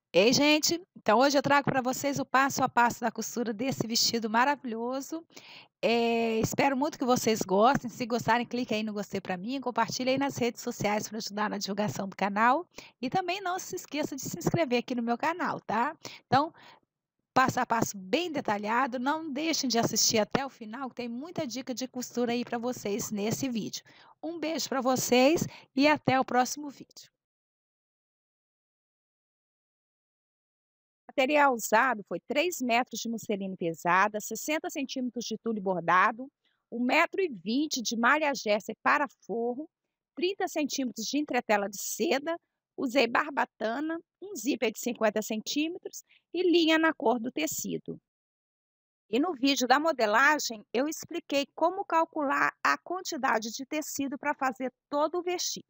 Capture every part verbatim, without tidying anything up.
Ei, gente, então hoje eu trago para vocês o passo a passo da costura desse vestido maravilhoso. Eh, espero muito que vocês gostem. Se gostarem, clique aí no gostei para mim, compartilhe aí nas redes sociais para ajudar na divulgação do canal. E também não se esqueça de se inscrever aqui no meu canal, tá? Então, passo a passo bem detalhado. Não deixem de assistir até o final, que tem muita dica de costura aí para vocês nesse vídeo. Um beijo para vocês e até o próximo vídeo. O material usado foi três metros de musselina pesada, sessenta centímetros de tule bordado, um metro e vinte de malha gesso para forro, trinta centímetros de entretela de seda, usei barbatana, um zíper de cinquenta centímetros e linha na cor do tecido. E no vídeo da modelagem, eu expliquei como calcular a quantidade de tecido para fazer todo o vestido.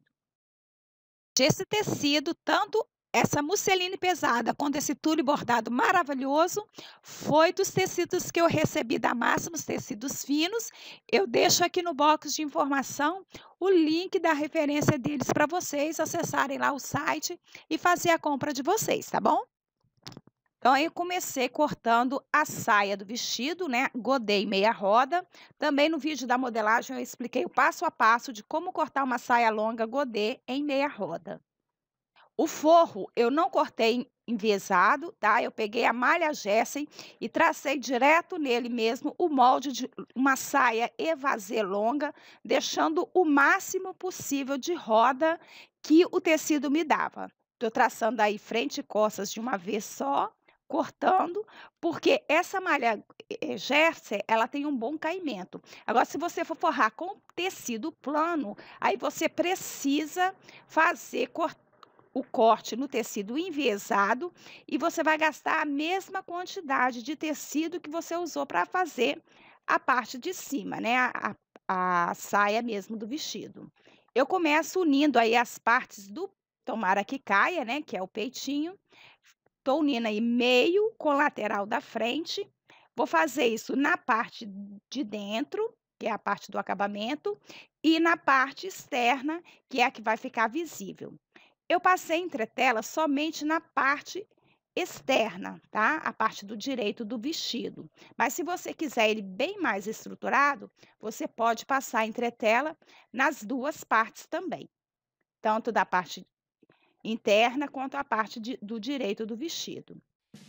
Esse tecido, tanto essa musseline pesada quanto esse tule bordado maravilhoso, foi dos tecidos que eu recebi da Máximos Tecidos Finos. Eu deixo aqui no box de informação o link da referência deles para vocês acessarem lá o site e fazer a compra de vocês, tá bom? Então, aí eu comecei cortando a saia do vestido, né, godê e meia roda. Também no vídeo da modelagem eu expliquei o passo a passo de como cortar uma saia longa godê em meia roda. O forro eu não cortei enviesado, tá, eu peguei a malha Gessen e tracei direto nele mesmo o molde de uma saia evasê longa, deixando o máximo possível de roda que o tecido me dava. Estou traçando aí frente e costas de uma vez só, cortando, porque essa malha, eh, Gersem, ela tem um bom caimento. Agora, se você for forrar com tecido plano, aí você precisa fazer cor o corte no tecido enviesado e você vai gastar a mesma quantidade de tecido que você usou para fazer a parte de cima, né, a a a saia mesmo do vestido. Eu começo unindo aí as partes do tomara que caia, né, que é o peitinho. Tô unindo aí meio com lateral da frente. Vou fazer isso na parte de dentro, que é a parte do acabamento, e na parte externa, que é a que vai ficar visível. Eu passei entretela somente na parte externa, tá? A parte do direito do vestido. Mas se você quiser ele bem mais estruturado, você pode passar entretela nas duas partes também, tanto da parte interna quanto a parte de do direito do vestido.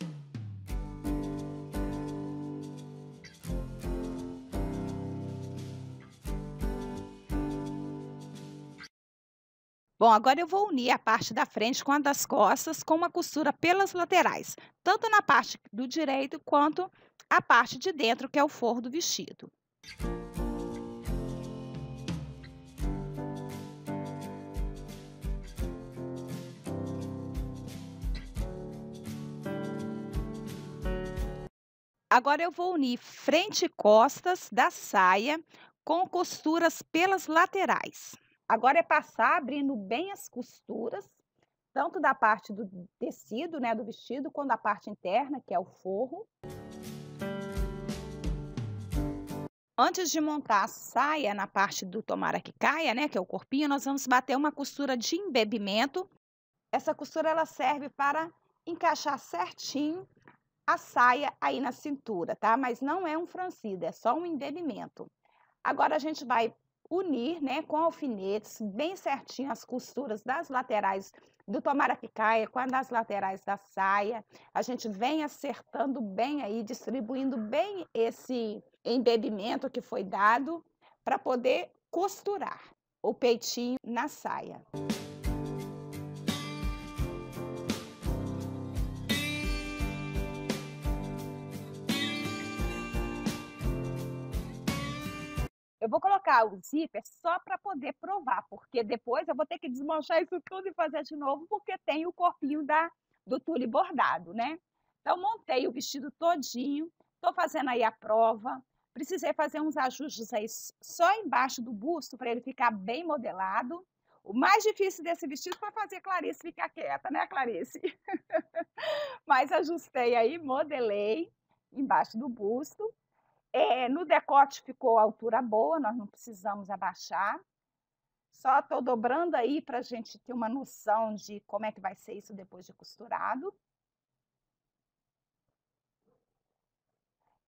Bom, agora eu vou unir a parte da frente com a das costas com uma costura pelas laterais, tanto na parte do direito quanto a parte de dentro, que é o forro do vestido. Agora eu vou unir frente e costas da saia com costuras pelas laterais. Agora é passar abrindo bem as costuras, tanto da parte do tecido, né, do vestido, quanto da parte interna, que é o forro. Antes de montar a saia na parte do tomara que caia, né, que é o corpinho, nós vamos bater uma costura de embebimento. Essa costura ela serve para encaixar certinho a saia aí na cintura, tá? Mas não é um franzido, é só um embebimento. Agora a gente vai unir, né, com alfinetes bem certinho as costuras das laterais do tomara que caia com a das laterais da saia. A gente vem acertando bem aí, distribuindo bem esse embebimento que foi dado para poder costurar o peitinho na saia. Eu vou colocar o zíper só para poder provar, porque depois eu vou ter que desmanchar isso tudo e fazer de novo, porque tem o corpinho da do tule bordado, né. Então montei o vestido todinho, tô fazendo aí a prova, precisei fazer uns ajustes aí s só embaixo do busto para ele ficar bem modelado. O mais difícil desse vestido foi fazer a Clarice ficar quieta, né, Clarice? Mas ajustei aí, modelei embaixo do busto. É, no decote ficou a altura boa, nós não precisamos abaixar. Só estou dobrando aí para a gente ter uma noção de como é que vai ser isso depois de costurado.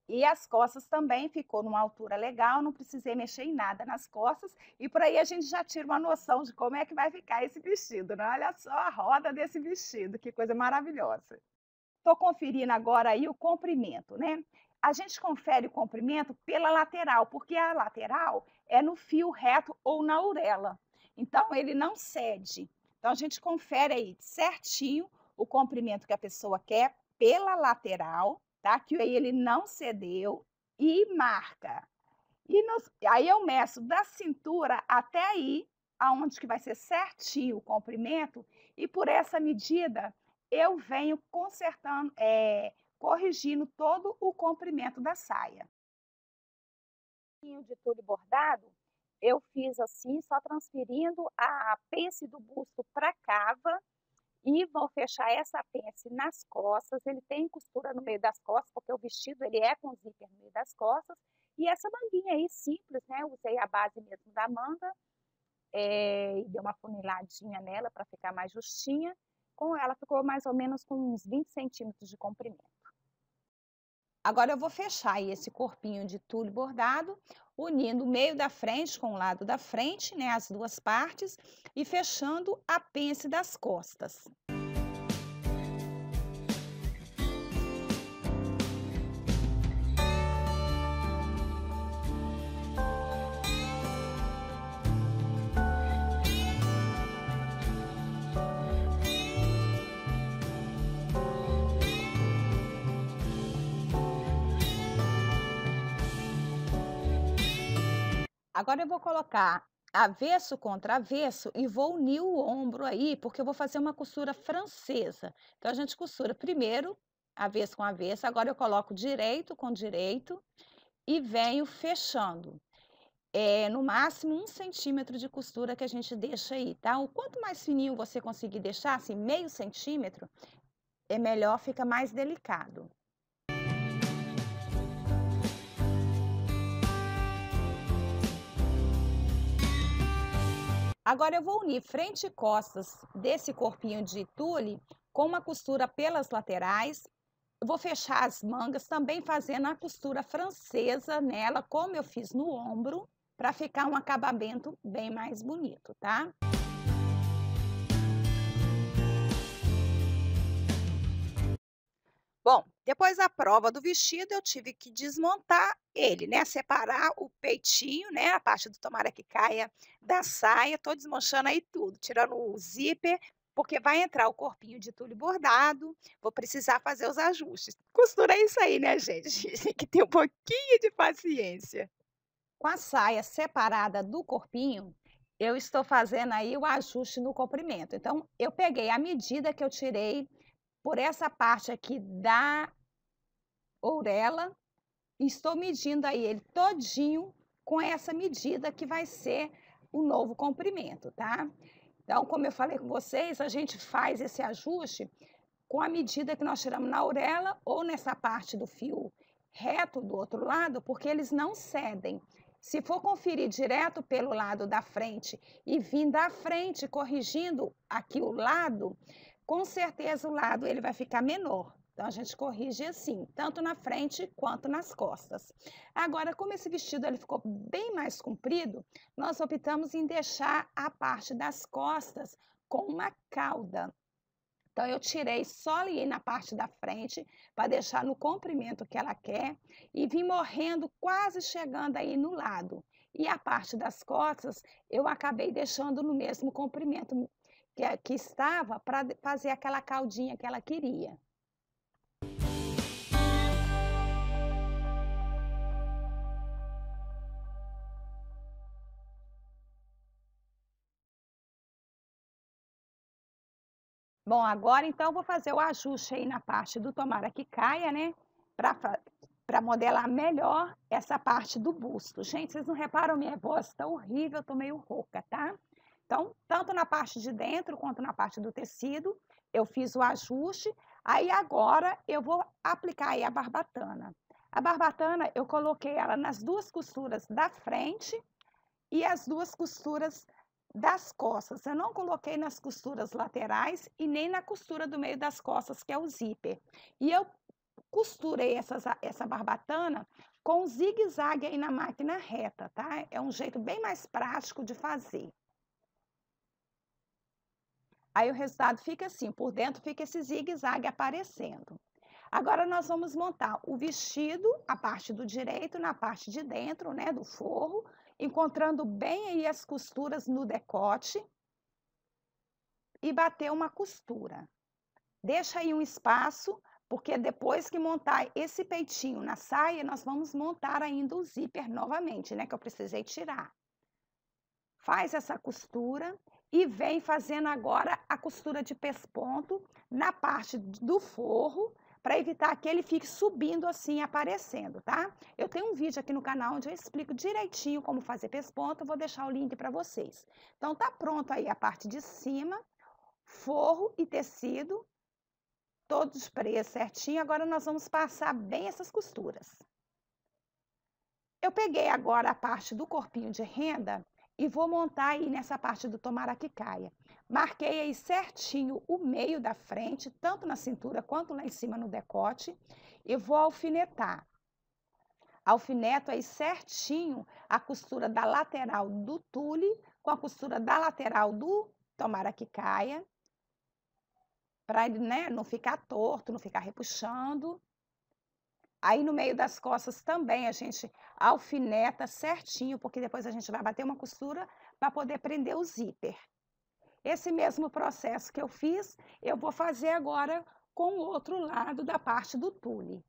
E as costas também ficou numa altura legal, não precisei mexer em nada nas costas, e por aí a gente já tira uma noção de como é que vai ficar esse vestido, né. Olha só a roda desse vestido, que coisa maravilhosa. Estou conferindo agora aí o comprimento, né. A gente confere o comprimento pela lateral, porque a lateral é no fio reto ou na orelha, então ele não cede. Então a gente confere aí certinho o comprimento que a pessoa quer pela lateral, tá, que aí ele não cedeu, e marca. E nos aí eu meço da cintura até aí, aonde que vai ser certinho o comprimento, e por essa medida eu venho consertando, eh, corrigindo todo o comprimento da saia. De tule bordado, eu fiz assim, só transferindo a pence do busto para a cava e vou fechar essa pence nas costas. Ele tem costura no meio das costas, porque o vestido ele é com zíper no meio das costas. E essa manguinha aí simples, né, eu usei a base mesmo da manga, eh, e dei uma funiladinha nela para ficar mais justinha. Com ela ficou mais ou menos com uns vinte centímetros de comprimento. Agora eu vou fechar aí esse corpinho de tule bordado, unindo o meio da frente com o lado da frente, né, as duas partes, e fechando a pence das costas. Agora eu vou colocar avesso contra avesso e vou unir o ombro aí, porque eu vou fazer uma costura francesa. Então a gente costura primeiro avesso com avesso, agora eu coloco direito com direito e venho fechando. É, no máximo um centímetro de costura que a gente deixa aí, tá? O quanto mais fininho você conseguir deixar, assim, meio centímetro, é melhor, fica mais delicado. Agora eu vou unir frente e costas desse corpinho de tule com uma costura pelas laterais. Eu vou fechar as mangas também fazendo a costura francesa nela, como eu fiz no ombro, para ficar um acabamento bem mais bonito, tá? Bom, depois da prova do vestido, eu tive que desmontar ele, né, separar o peitinho, né, a parte do tomara que caia da saia. Tô desmanchando aí tudo, tirando o zíper, porque vai entrar o corpinho de tule bordado, vou precisar fazer os ajustes. Costura é isso aí, né, gente, tem que ter um pouquinho de paciência. Com a saia separada do corpinho, eu estou fazendo aí o ajuste no comprimento. Então, eu peguei a medida que eu tirei por essa parte aqui da orelha, estou medindo aí ele todinho com essa medida que vai ser o novo comprimento, tá? Então, como eu falei com vocês, a gente faz esse ajuste com a medida que nós tiramos na orelha ou nessa parte do fio reto do outro lado, porque eles não cedem. Se for conferir direto pelo lado da frente e vir da frente corrigindo aqui o lado, com certeza o lado ele vai ficar menor. Então a gente corrige assim, tanto na frente quanto nas costas. Agora, como esse vestido ele ficou bem mais comprido, nós optamos em deixar a parte das costas com uma cauda. Então eu tirei só ali na parte da frente, para deixar no comprimento que ela quer, e vim morrendo, quase chegando aí no lado. E a parte das costas, eu acabei deixando no mesmo comprimento que que estava, para fazer aquela caudinha que ela queria. Bom, agora então eu vou fazer o ajuste aí na parte do tomara que caia, né, para para modelar melhor essa parte do busto. Gente, vocês não reparam, minha voz está horrível, eu tô meio rouca, tá? Então, tanto na parte de dentro quanto na parte do tecido, eu fiz o ajuste. Aí agora eu vou aplicar aí a barbatana. A barbatana eu coloquei ela nas duas costuras da frente e as duas costuras das costas. Eu não coloquei nas costuras laterais e nem na costura do meio das costas, que é o zíper. E eu costurei essas a essa barbatana com zigue-zague aí na máquina reta, tá. É um jeito bem mais prático de fazer. Aí o resultado fica assim, por dentro fica esse zigue-zague aparecendo. Agora nós vamos montar o vestido, a parte do direito na parte de dentro, né, do forro, encontrando bem aí as costuras no decote e bater uma costura. Deixa aí um espaço, porque depois que montar esse peitinho na saia, nós vamos montar ainda o zíper novamente, né, que eu precisei tirar. Faz essa costura e vem fazendo agora a costura de pesponto na parte do forro, para evitar que ele fique subindo assim, aparecendo, tá? Eu tenho um vídeo aqui no canal onde eu explico direitinho como fazer pesponto, eu vou deixar o link para vocês. Então tá pronto aí a parte de cima, forro e tecido, todos presos certinho, agora nós vamos passar bem essas costuras. Eu peguei agora a parte do corpinho de renda e vou montar aí nessa parte do tomara que caia. Marquei aí certinho o meio da frente, tanto na cintura quanto lá em cima no decote, e vou alfinetar. Alfineto aí certinho a costura da lateral do tule com a costura da lateral do tomara que caia, para ele, né, não ficar torto, não ficar repuxando. Aí no meio das costas também a gente alfineta certinho, porque depois a gente vai bater uma costura para poder prender o zíper. Esse mesmo processo que eu fiz, eu vou fazer agora com o outro lado da parte do tule.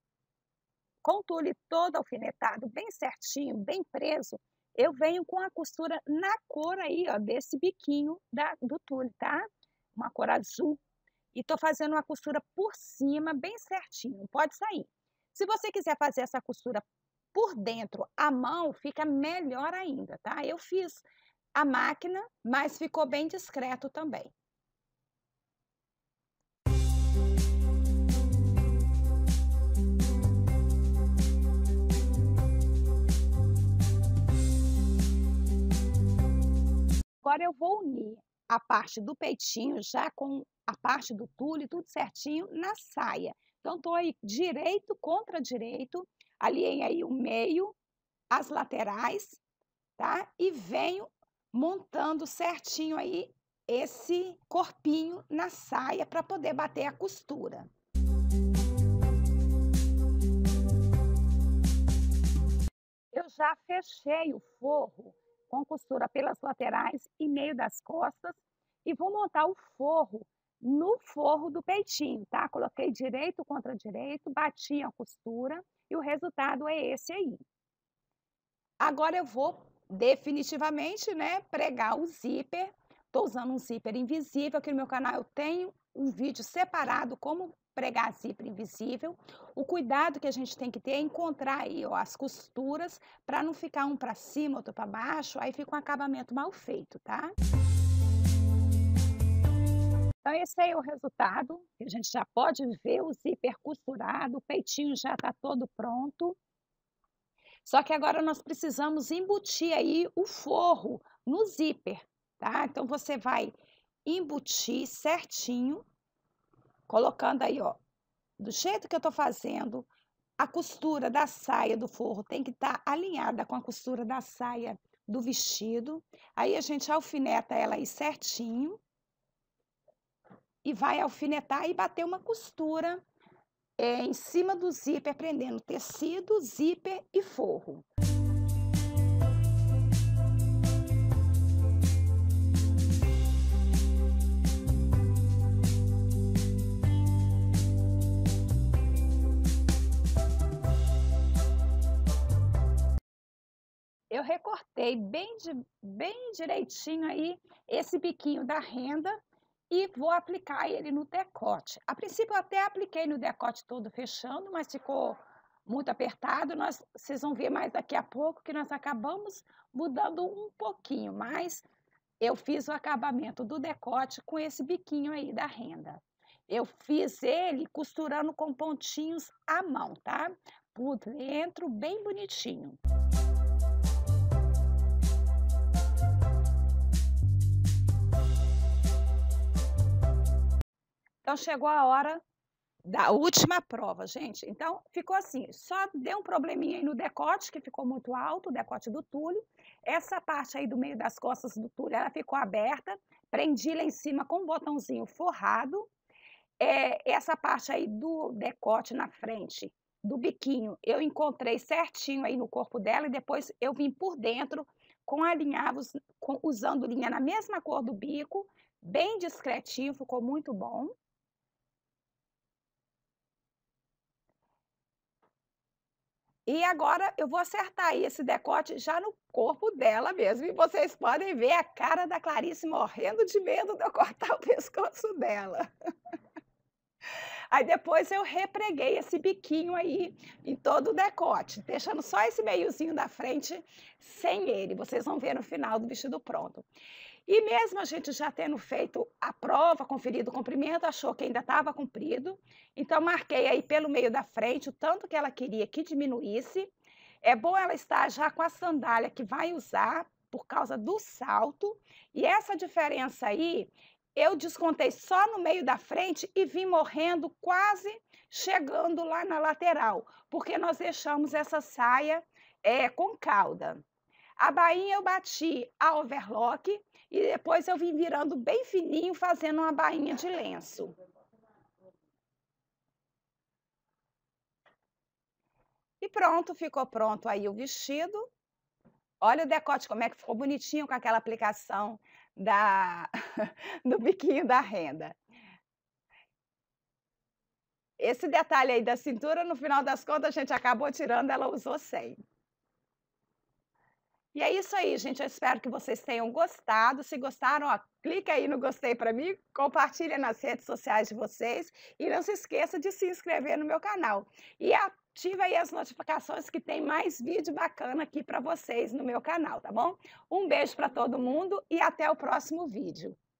Com o tule todo alfinetado, bem certinho, bem preso, eu venho com a costura na cor aí, ó, desse biquinho da, do tule, tá? Uma cor azul. E tô fazendo uma costura por cima, bem certinho, não pode sair. Se você quiser fazer essa costura por dentro, à mão, fica melhor ainda, tá? Eu fiz a máquina, mas ficou bem discreto também. Agora eu vou unir a parte do peitinho já com a parte do tule, tudo certinho, na saia. Então, estou aí direito contra direito, alinhei aí o meio, as laterais, tá? E venho montando certinho aí esse corpinho na saia para poder bater a costura. Eu já fechei o forro com costura pelas laterais e meio das costas e vou montar o forro no forro do peitinho, tá? Coloquei direito contra direito, bati a costura e o resultado é esse aí. Agora eu vou definitivamente, né, pregar o zíper. Tô usando um zíper invisível, aqui no meu canal eu tenho um vídeo separado como pregar zíper invisível. O cuidado que a gente tem que ter é encontrar aí, ó, as costuras para não ficar um para cima, outro para baixo, aí fica um acabamento mal feito, tá? Então esse aí é o resultado, que a gente já pode ver o zíper costurado, o peitinho já está todo pronto. Só que agora nós precisamos embutir aí o forro no zíper, tá? Então você vai embutir certinho, colocando aí, ó, do jeito que eu tô fazendo, a costura da saia do forro tem que estar tá alinhada com a costura da saia do vestido. Aí a gente alfineta ela aí certinho e vai alfinetar e bater uma costura é, em cima do zíper, prendendo tecido, zíper e forro. Eu recortei bem, de, bem direitinho aí esse biquinho da renda e vou aplicar ele no decote. A princípio eu até apliquei no decote todo fechando, mas ficou muito apertado. Nós, vocês vão ver mais daqui a pouco que nós acabamos mudando um pouquinho, mas eu fiz o acabamento do decote com esse biquinho aí da renda. Eu fiz ele costurando com pontinhos à mão, tá? Por dentro, bem bonitinho. Então, chegou a hora Da última prova, gente. Então, ficou assim, só deu um probleminha aí no decote, que ficou muito alto, o decote do tule. Essa parte aí do meio das costas do tule, ela ficou aberta, prendi lá em cima com um botãozinho forrado. Eh, essa parte aí do decote na frente, do biquinho, eu encontrei certinho aí no corpo dela e depois eu vim por dentro com alinhavos com usando linha na mesma cor do bico, bem discretinho, ficou muito bom. E agora eu vou acertar aí esse decote já no corpo dela mesmo, e vocês podem ver a cara da Clarice morrendo de medo de eu cortar o pescoço dela. Aí depois eu repreguei esse biquinho aí em todo o decote, deixando só esse meiozinho da frente sem ele, vocês vão ver no final do vestido pronto. E mesmo a gente já tendo feito a prova, conferido o comprimento, achou que ainda estava comprido, então marquei aí pelo meio da frente o tanto que ela queria que diminuísse. É bom ela estar já com a sandália que vai usar, por causa do salto, e essa diferença aí, eu descontei só no meio da frente e vim morrendo quase chegando lá na lateral, porque nós deixamos essa saia, eh, com cauda. A bainha eu bati a overlock e depois eu vim virando bem fininho, fazendo uma bainha de lenço. E pronto, ficou pronto aí o vestido. Olha o decote como é que ficou bonitinho com aquela aplicação da do biquinho da renda. Esse detalhe aí da cintura, no final das contas, a gente acabou tirando, ela usou sem. E é isso aí, gente, eu espero que vocês tenham gostado. Se gostaram, ó, clica aí no gostei para mim, compartilha nas redes sociais de vocês e não se esqueça de se inscrever no meu canal. E ativa aí as notificações que tem mais vídeo bacana aqui para vocês no meu canal, tá bom? Um beijo para todo mundo e até o próximo vídeo.